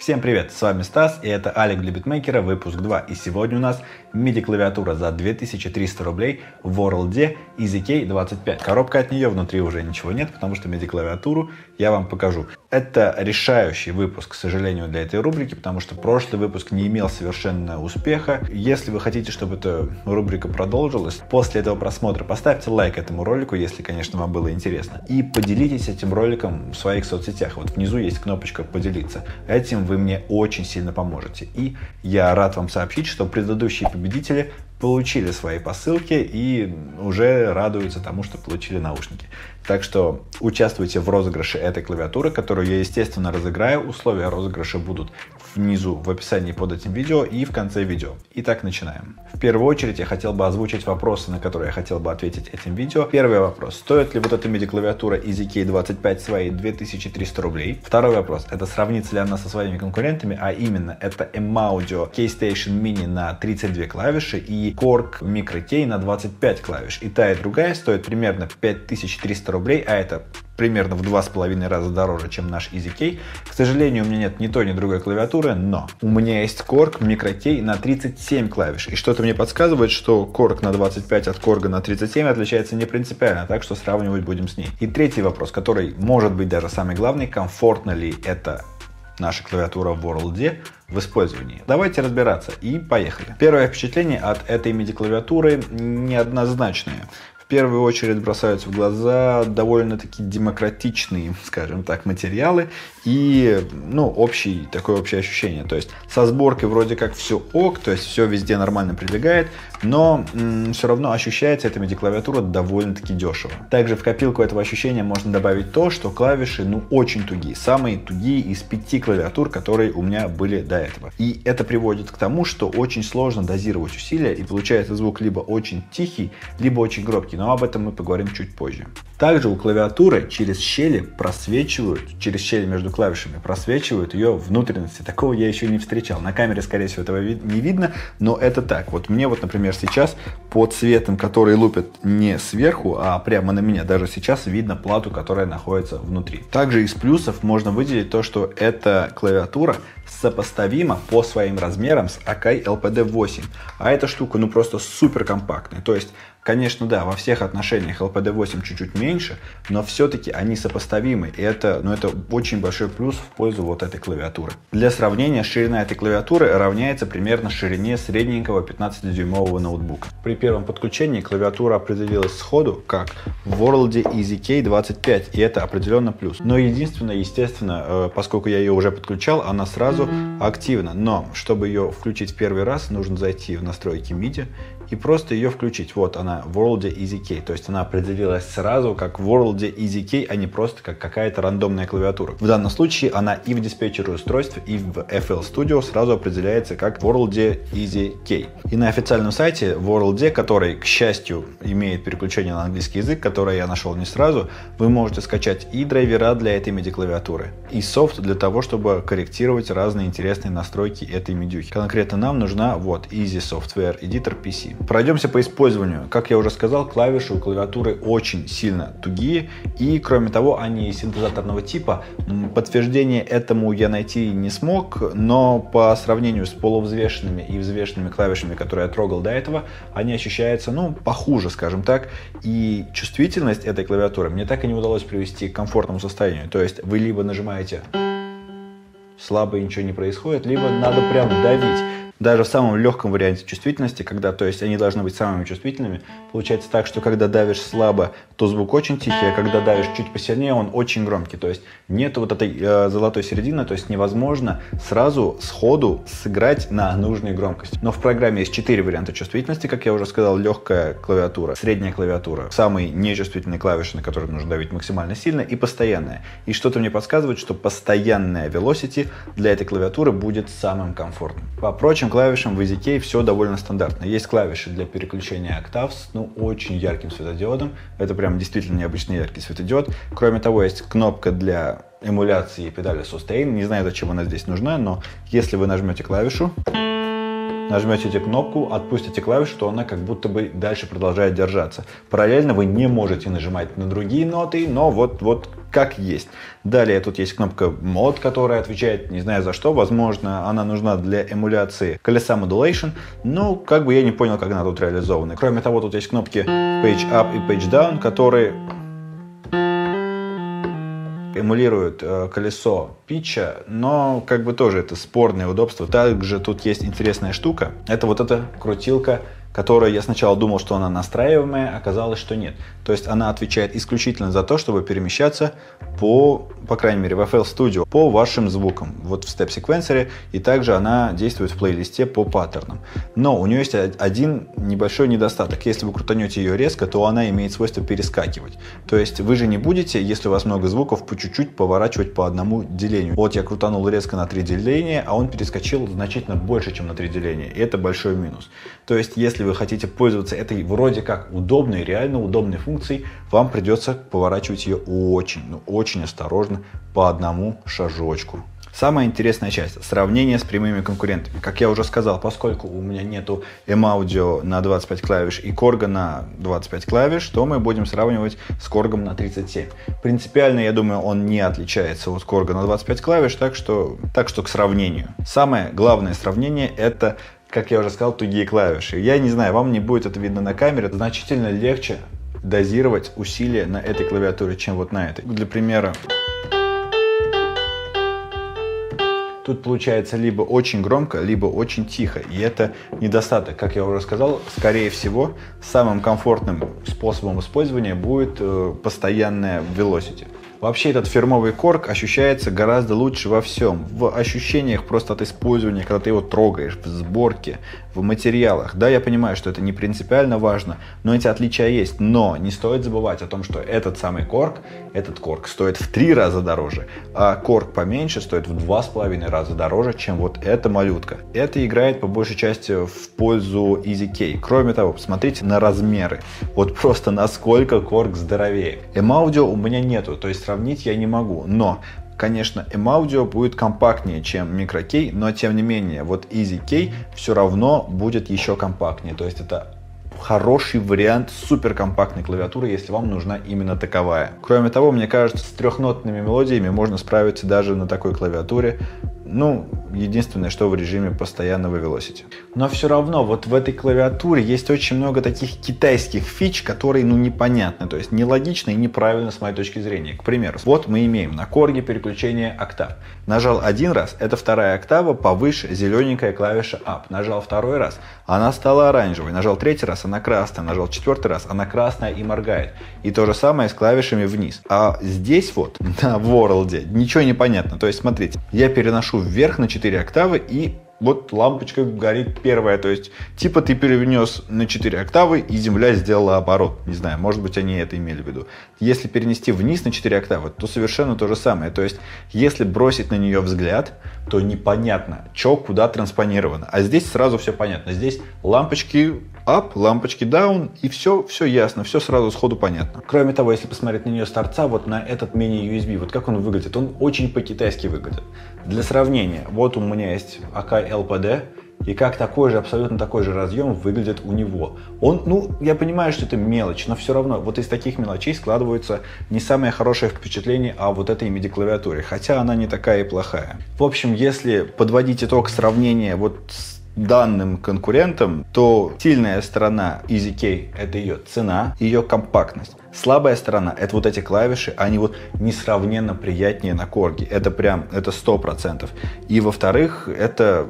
Всем привет, с вами Стас, и это Алик для битмейкера, выпуск 2. И сегодня у нас MIDI клавиатура за 2300 рублей в World EasyK25. Коробка от нее, внутри уже ничего нет, потому что MIDI клавиатуру я вам покажу. Это решающий выпуск, к сожалению, для этой рубрики, потому что прошлый выпуск не имел совершенно успеха. Если вы хотите, чтобы эта рубрика продолжилась, после этого просмотра поставьте лайк этому ролику, если, конечно, вам было интересно. И поделитесь этим роликом в своих соцсетях. Вот внизу есть кнопочка «Поделиться». Этим вы мне очень сильно поможете. И я рад вам сообщить, что предыдущие победители получили свои посылки и уже радуются тому, что получили наушники. Так что участвуйте в розыгрыше этой клавиатуры, которую я, естественно, разыграю. Условия розыгрыша будут внизу в описании под этим видео и в конце видео. Итак, начинаем. В первую очередь я хотел бы озвучить вопросы, на которые я хотел бы ответить этим видео. Первый вопрос. Стоит ли вот эта MIDI клавиатура EasyK25 свои 2300 рублей? Второй вопрос. Это сравнится ли она со своими конкурентами? А именно, это M-Audio K-Station Mini на 32 клавиши и Korg Micro K на 25 клавиш. И та, и другая стоит примерно 5300 рублей, а это примерно в 2,5 раза дороже, чем наш EasyK. К сожалению, у меня нет ни той, ни другой клавиатуры, но у меня есть Korg Micro K на 37 клавиш. И что-то мне подсказывает, что Korg на 25 от Korg на 37 отличается не принципиально, так что сравнивать будем с ней. И третий вопрос, который может быть даже самый главный: комфортно ли это наша клавиатура в World в использовании. Давайте разбираться и поехали. Первое впечатление от этой MIDI клавиатуры неоднозначное. В первую очередь бросаются в глаза довольно-таки демократичные, скажем так, материалы и, такое общее ощущение. То есть со сборкой вроде как все ок, то есть все везде нормально прилегает, но все равно ощущается эта MIDI-клавиатура довольно-таки дешево. Также в копилку этого ощущения можно добавить то, что клавиши очень тугие. Самые тугие из 5 клавиатур, которые у меня были до этого. И это приводит к тому, что очень сложно дозировать усилия, и получается звук либо очень тихий, либо очень громкий. Но об этом мы поговорим чуть позже. Также у клавиатуры через щели между клавишами просвечивают ее внутренности. Такого я еще не встречал. На камере, скорее всего, этого не видно, но это так. Вот мне, например, сейчас под светом, который лупит не сверху, а прямо на меня, даже сейчас видно плату, которая находится внутри. Также из плюсов можно выделить то, что эта клавиатура сопоставима по своим размерам с Akai LPD8. А эта штука просто супер компактная. То есть, конечно, да, во всех отношениях LPD8 чуть-чуть меньше, но все-таки они сопоставимы. И это очень большой плюс в пользу вот этой клавиатуры. Для сравнения, ширина этой клавиатуры равняется примерно ширине средненького 15-дюймового ноутбука. При первом подключении клавиатура определилась сходу как в World EasyK25, и это определенно плюс. Но единственное, естественно, поскольку я ее уже подключал, она сразу активна. Но чтобы ее включить в первый раз, нужно зайти в настройки MIDI и просто ее включить. Вот она, World EasyK. То есть она определилась сразу как World EasyK, а не просто как какая-то рандомная клавиатура. В данном случае она и в диспетчере устройств, и в FL Studio сразу определяется как World EasyK. И на официальном сайте World, который, к счастью, имеет переключение на английский язык, которое я нашел не сразу, вы можете скачать и драйвера для этой MIDI клавиатуры, и софт для того, чтобы корректировать разные интересные настройки этой медюхи. Конкретно нам нужна Easy Software Editor PC. Пройдемся по использованию. Как я уже сказал, клавиши у клавиатуры очень сильно тугие, и кроме того, они синтезаторного типа. Подтверждение этому я найти не смог, но по сравнению с полувзвешенными и взвешенными клавишами, которые я трогал до этого, они ощущаются, похуже, скажем так, и чувствительность этой клавиатуры мне так и не удалось привести к комфортному состоянию. То есть вы либо нажимаете слабо и ничего не происходит, либо надо прям давить. Даже в самом легком варианте чувствительности, то есть они должны быть самыми чувствительными, получается так, что когда давишь слабо, то звук очень тихий, а когда давишь чуть посильнее, он очень громкий. То есть нет этой золотой середины, то есть невозможно сходу сыграть на нужной громкости. Но в программе есть 4 варианта чувствительности, как я уже сказал: легкая клавиатура, средняя клавиатура, самые нечувствительные клавиши, на которые нужно давить максимально сильно, и постоянная. И что-то мне подсказывает, что постоянная velocity для этой клавиатуры будет самым комфортным. По прочим клавишам в EasyK все довольно стандартно. Есть клавиши для переключения октав с очень ярким светодиодом. Это прям действительно необычный яркий светодиод. Кроме того, есть кнопка для эмуляции педали Sustain. Не знаю, зачем она здесь нужна, но если вы нажмете клавишу, нажмете кнопку, отпустите клавишу, то она как будто бы дальше продолжает держаться. Параллельно вы не можете нажимать на другие ноты, но вот как есть. Далее тут есть кнопка мод, которая отвечает не знаю за что. Возможно, она нужна для эмуляции колеса Modulation. Но как бы я не понял, как она тут реализована. Кроме того, тут есть кнопки Page Up и Page Down, которые эмулируют колесо питча, но как бы тоже это спорное удобство. Также тут есть интересная штука. Это вот эта крутилка, которую я сначала думал, что она настраиваемая, оказалось, что нет. То есть она отвечает исключительно за то, чтобы перемещаться по крайней мере в FL Studio, по вашим звукам, вот в степ-секвенсоре, и также она действует в плейлисте по паттернам. Но у нее есть один небольшой недостаток. Если вы крутанете ее резко, то она имеет свойство перескакивать. То есть вы же не будете, если у вас много звуков, по чуть-чуть поворачивать по одному делению. Вот я крутанул резко на 3 деления, а он перескочил значительно больше, чем на 3 деления. И это большой минус. То есть если вы хотите пользоваться этой вроде как удобной, реально удобной функцией, вам придется поворачивать ее очень осторожно по одному шажочку. Самая интересная часть – сравнение с прямыми конкурентами. Как я уже сказал, поскольку у меня нету M-Audio на 25 клавиш и Korg на 25 клавиш, то мы будем сравнивать с Korg на 37. Принципиально, я думаю, он не отличается от Korg на 25 клавиш, так что к сравнению. Самое главное сравнение – это, как я уже сказал, тугие клавиши. Я не знаю, вам не будет это видно на камере, значительно легче дозировать усилия на этой клавиатуре, чем вот на этой. Для примера, тут получается либо очень громко, либо очень тихо. И это недостаток. Как я уже сказал, скорее всего, самым комфортным способом использования будет постоянная velocity. Вообще этот фирмовый Korg ощущается гораздо лучше во всем. В ощущениях просто от использования, когда ты его трогаешь, в сборке, в материалах. Да, я понимаю, что это не принципиально важно, но эти отличия есть. Но не стоит забывать о том, что этот самый Korg, этот Korg стоит в 3 раза дороже, а Korg поменьше стоит в 2,5 раза дороже, чем вот эта малютка. Это играет по большей части в пользу EZK. Кроме того, посмотрите на размеры. Вот просто насколько Korg здоровее. M-Audio у меня нету, то есть сравнить я не могу, но, конечно, M-Audio будет компактнее, чем Micro-K, но, тем не менее, вот EZK все равно будет еще компактнее, то есть это хороший вариант суперкомпактной клавиатуры, если вам нужна именно таковая. Кроме того, мне кажется, с трехнотными мелодиями можно справиться даже на такой клавиатуре. Ну, единственное, что в режиме постоянного velocity. Но все равно, вот в этой клавиатуре есть очень много таких китайских фич, которые, непонятны. То есть, нелогично и неправильно с моей точки зрения. К примеру, вот мы имеем на Korg переключение октав. Нажал один раз, это вторая октава, повыше зелененькая клавиша Up. Нажал второй раз, она стала оранжевой. Нажал третий раз, она красная. Нажал четвертый раз, она красная и моргает. И то же самое с клавишами вниз. А здесь вот, на World, ничего не понятно. То есть, смотрите, я переношу вверх на 4 октавы, и вот лампочка горит первая. То есть, типа ты перенес на 4 октавы, и земля сделала оборот. Не знаю, может быть, они это имели в виду. Если перенести вниз на 4 октавы, то совершенно то же самое. То есть, если бросить на нее взгляд, то непонятно, что куда транспонировано. А здесь сразу все понятно. Здесь лампочки up, лампочки down, и все ясно, все сразу сходу понятно. Кроме того, если посмотреть на нее с торца, вот на этот мини-USB, вот как он выглядит, он очень по-китайски выглядит. Для сравнения, вот у меня есть Akai LPD, и как абсолютно такой же разъем выглядит у него. Он, я понимаю, что это мелочь, но все равно вот из таких мелочей складывается не самое хорошее впечатление о вот этой MIDI-клавиатуре, хотя она не такая и плохая. В общем, если подводить итог сравнения вот с данным конкурентом, то сильная сторона EZK — это ее цена, ее компактность. Слабая сторона — это вот эти клавиши, они вот несравненно приятнее на Korg. Это 100%. И во-вторых, это,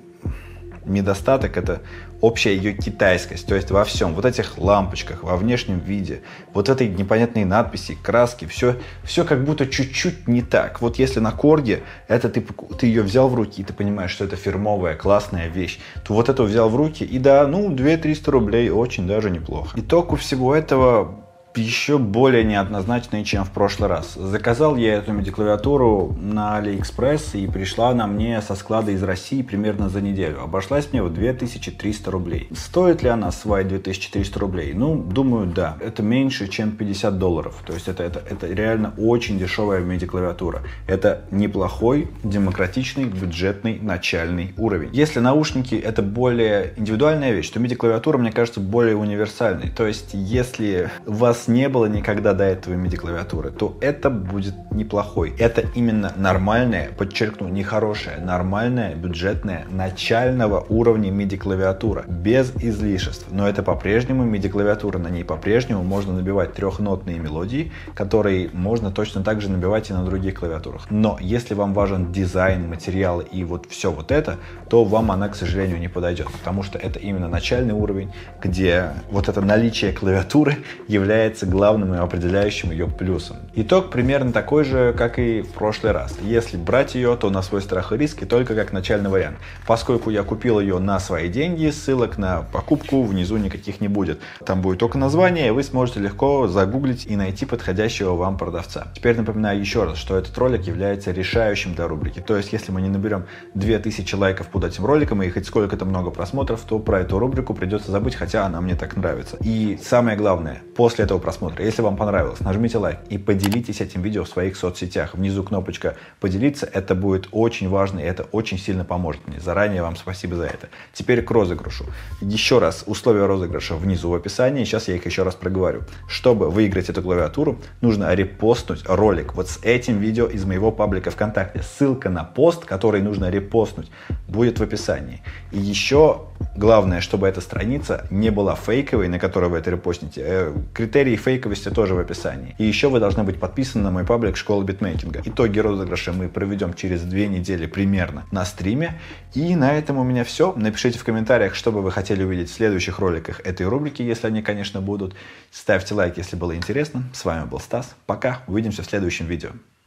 недостаток — это общая ее китайскость, то есть во всем, вот этих лампочках, во внешнем виде, вот этой непонятной надписи, краски, все как будто чуть-чуть не так. Вот если на Korg это ты ее взял в руки, и ты понимаешь, что это фирмовая, классная вещь, то вот это взял в руки, и да, 200-300 рублей, очень даже неплохо. Итог у всего этого — еще более неоднозначные, чем в прошлый раз. Заказал я эту MIDI-клавиатуру на AliExpress, и пришла она мне со склада из России примерно за неделю. Обошлась мне в 2300 рублей. Стоит ли она свои 2300 рублей? Ну, думаю, да. Это меньше, чем $50. То есть это реально очень дешевая MIDI-клавиатура. Это неплохой, демократичный, бюджетный, начальный уровень. Если наушники это более индивидуальная вещь, то MIDI-клавиатура, мне кажется, более универсальной. То есть, если у вас не было никогда до этого MIDI-клавиатуры, то это будет неплохой. Это именно нормальная, подчеркну, не хорошая, нормальная, бюджетная, начального уровня MIDI-клавиатура, без излишеств. Но это по-прежнему MIDI-клавиатура, на ней по-прежнему можно набивать трехнотные мелодии, которые можно точно так же набивать и на других клавиатурах. Но если вам важен дизайн, материалы и вот все вот это, то вам она, к сожалению, не подойдет, потому что это именно начальный уровень, где вот это наличие клавиатуры является главным и определяющим ее плюсом. Итог примерно такой же, как и в прошлый раз. Если брать ее, то на свой страх и риск, и только как начальный вариант. Поскольку я купил ее на свои деньги, ссылок на покупку внизу никаких не будет. Там будет только название, и вы сможете легко загуглить и найти подходящего вам продавца. Теперь напоминаю еще раз, что этот ролик является решающим для рубрики. То есть, если мы не наберем 2000 лайков под этим роликом и хоть сколько-то много просмотров, то про эту рубрику придется забыть, хотя она мне так нравится. И самое главное, после этого просмотра, если вам понравилось, нажмите лайк и поделитесь этим видео в своих соцсетях. Внизу кнопочка «Поделиться», это будет очень важно, и это очень сильно поможет мне. Заранее вам спасибо за это. Теперь к розыгрышу. Еще раз, условия розыгрыша внизу в описании, сейчас я их еще раз проговорю. Чтобы выиграть эту клавиатуру, нужно репостнуть ролик вот с этим видео из моего паблика ВКонтакте. Ссылка на пост, который нужно репостнуть, будет в описании. И еще главное, чтобы эта страница не была фейковой, на которой вы это репостните. Критерии фейковости тоже в описании. И еще вы должны быть подписаны на мой паблик «Школа битмейкинга». Итоги розыгрыша мы проведем через 2 недели примерно на стриме. И на этом у меня все. Напишите в комментариях, что бы вы хотели увидеть в следующих роликах этой рубрики, если они, конечно, будут. Ставьте лайк, если было интересно. С вами был Стас. Пока. Увидимся в следующем видео.